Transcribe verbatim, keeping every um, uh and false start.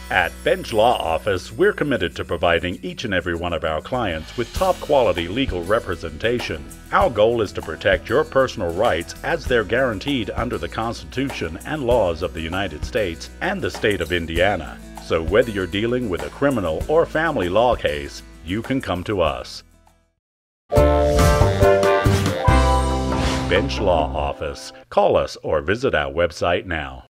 At Bench Law Office, we're committed to providing each and every one of our clients with top-quality legal representation. Our goal is to protect your personal rights as they're guaranteed under the Constitution and laws of the United States and the state of Indiana. So whether you're dealing with a criminal or family law case, you can come to us. Bench Law Office. Call us or visit our website now.